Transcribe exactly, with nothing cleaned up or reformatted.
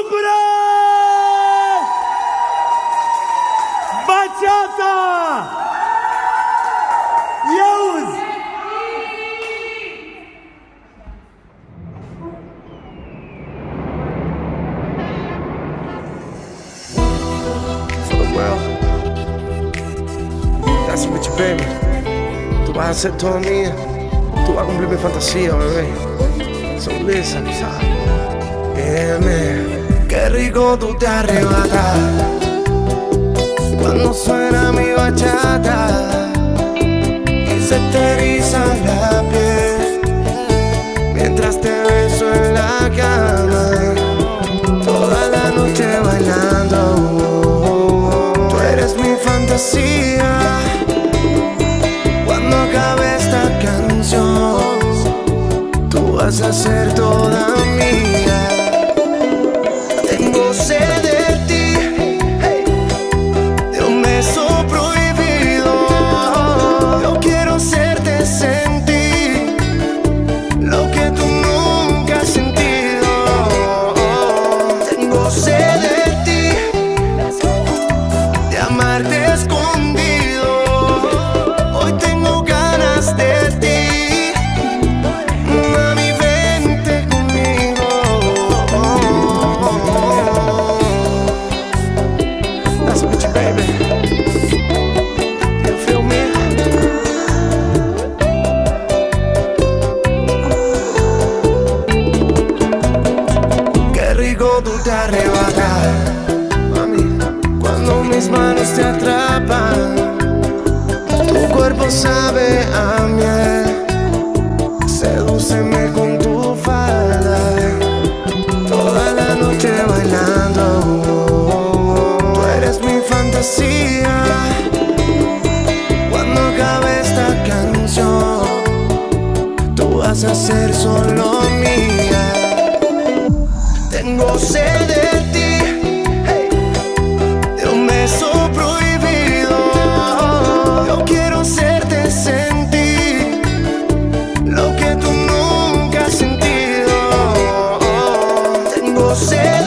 bucură! Bachata! Iauzi! For the world, that's what you, baby. Tú vas a ser toda mía. Tú vas a cumplir mi fantasía, bebé. So listen, yeah, man. Qué rico tú te arrebatas cuando suena mi bachata y se te eriza la piel mientras te beso en la cama toda la noche bailando. Tú eres mi fantasía. Cuando acabe esta canción, tú vas a ser toda mía. Tengo sed de ti, hey, de un beso prohibido. Yo quiero hacerte sentir lo que tú nunca has sentido. Tengo sed de ti, de amarte escondido. Hoy tengo ganas de ti. Mami, vente conmigo. That's what you, baby. You feel me? Qué rico tú te arrebatas, mami, cuando mis manos te atrapan. Tu cuerpo sabe a miel. Sedúceme con tu falda, toda la noche bailando. Tú eres mi fantasía. Cuando acabe esta canción, tú vas a ser solo mía. Tengo sed de ti, hey, de un beso prohibido. Yo quiero hacerte sentir lo que tú nunca has sentido. Tengo sed